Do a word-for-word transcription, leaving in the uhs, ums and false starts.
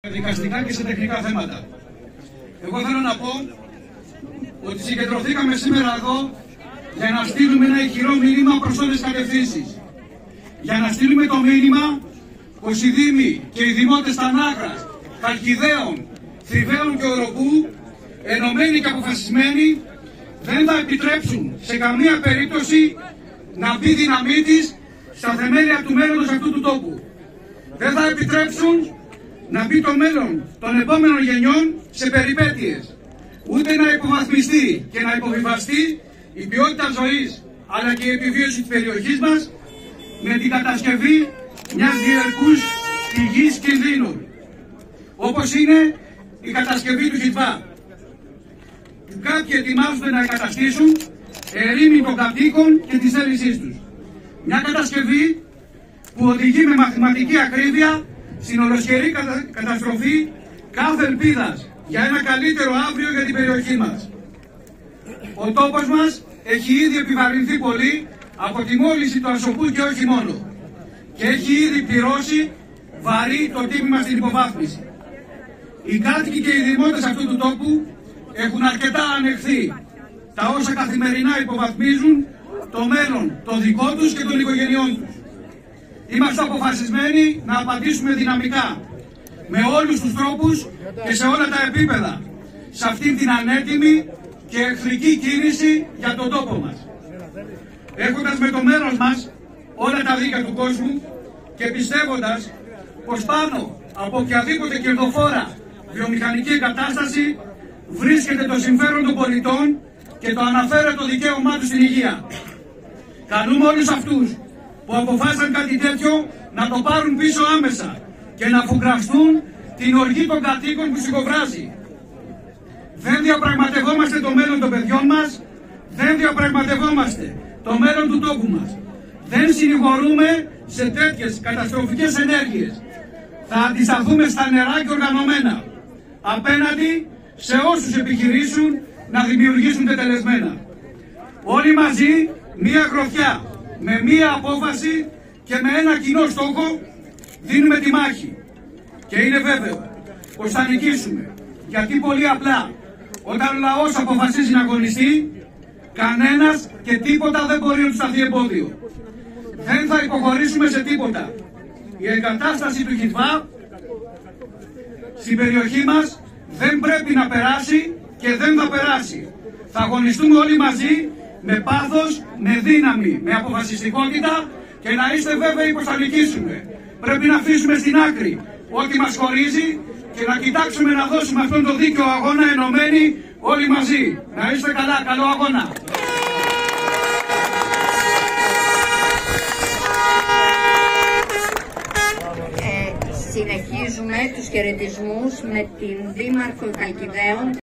δικαστικά και σε τεχνικά θέματα. Εγώ θέλω να πω ότι συγκεντρωθήκαμε σήμερα εδώ για να στείλουμε ένα ηχηρό μήνυμα προς όλες τις κατευθύνσεις. Για να στείλουμε το μήνυμα πως οι Δήμοι και οι Δημότες Τανάκρας, Χαλκιδαίων, Θηβαίων και Οροπού, ενωμένοι και αποφασισμένοι, δεν θα επιτρέψουν σε καμία περίπτωση να μπει δυναμίτης στα θεμέλια του μέλλοντος αυτού του τόπου. Δεν θα επιτρέψουν να μπει το μέλλον των επόμενων γενιών σε περιπέτειες. Ούτε να υποβαθμιστεί και να υποβιβαστεί η ποιότητα ζωής αλλά και η επιβίωση της περιοχής μας με την κατασκευή μιας διαρκούς πηγής κινδύνου, όπως είναι η κατασκευή του Χιτβά, που κάποιοι ετοιμάζονται να εγκαταστήσουν ερήμην των κατοίκων και της θέλησής τους. Μια κατασκευή που οδηγεί με μαθηματική ακρίβεια στην ολοσχερή κατα... καταστροφή κάθε ελπίδας για ένα καλύτερο αύριο για την περιοχή μας. Ο τόπος μας έχει ήδη επιβαρυνθεί πολύ από τη μόλυνση του Ασοπού και όχι μόνο, και έχει ήδη πληρώσει βαρύ το τίμημα στην υποβάθμιση. Οι κάτοικοι και οι δημότες αυτού του τόπου έχουν αρκετά ανεχθεί τα όσα καθημερινά υποβαθμίζουν το μέλλον το δικό τους και των οικογενειών τους. Είμαστε αποφασισμένοι να απαντήσουμε δυναμικά, με όλους τους τρόπους και σε όλα τα επίπεδα, σε αυτήν την ανέτοιμη και εχθρική κίνηση για τον τόπο μας. Έχοντας με το μέρος μας όλα τα δίκαια του κόσμου και πιστεύοντας πως πάνω από οποιαδήποτε κερδοφόρα βιομηχανική εγκατάσταση βρίσκεται το συμφέρον των πολιτών και το αναφέρετο δικαίωμά τους στην υγεία. Καλούμε όλους αυτούς που αποφάσισαν κάτι τέτοιο να το πάρουν πίσω άμεσα και να αφουγκραστούν την οργή των κατοίκων που συκοβράζει. Δεν διαπραγματευόμαστε το μέλλον των παιδιών μας, δεν διαπραγματευόμαστε το μέλλον του τόπου μας. Δεν συνηγορούμε σε τέτοιες καταστροφικές ενέργειες. Θα αντισταθούμε στα νερά και οργανωμένα απέναντι σε όσους επιχειρήσουν να δημιουργήσουν τετελεσμένα. Όλοι μαζί μία γροθιά, με μία απόφαση και με ένα κοινό στόχο δίνουμε τη μάχη. Και είναι βέβαιο πως θα νικήσουμε. Γιατί πολύ απλά, όταν ο λαός αποφασίζει να αγωνιστεί, κανένας και τίποτα δεν μπορεί να του σταθεί εμπόδιο. Δεν θα υποχωρήσουμε σε τίποτα. Η εγκατάσταση του Χιτβά στην περιοχή μας δεν πρέπει να περάσει και δεν θα περάσει. Θα αγωνιστούμε όλοι μαζί με πάθος, με δύναμη, με αποφασιστικότητα και να είστε βέβαιοι πως θα νικήσουμε. Πρέπει να αφήσουμε στην άκρη ό,τι μας χωρίζει και να κοιτάξουμε να δώσουμε αυτόν τον δίκαιο αγώνα ενωμένοι όλοι μαζί. Να είστε καλά, καλό αγώνα. Ε, συνεχίζουμε τους χαιρετισμούς με την Δήμαρχο Χαλκιδαίων.